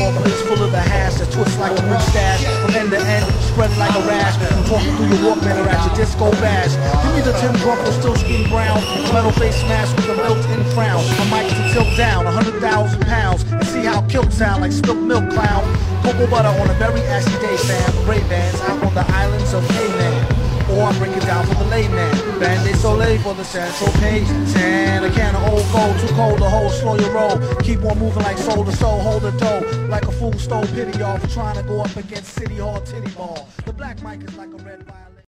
Plates full of the hash that twists like a mustache. From end to end, spreading like a rash. I'm talking through your Walkman or at your disco bash. Give me the Tim Grumpel, still screen brown. Metal face smash with a built-in crown. My mic to tilt down 100,000 pounds. And see how kilt sound like spilt milk clown. Cocoa butter on a very ashy day, fam. Ray-Bans out on the islands of Cayman. Or I break it down for the layman. Band-Aid Soleil for the Central Page. A can of old gold, too cold to hold, slow your roll. Keep on moving like soul to soul, hold the dough. Like a fool stole pity, y'all, for trying to go up against City Hall titty ball. The black mic is like a red violin.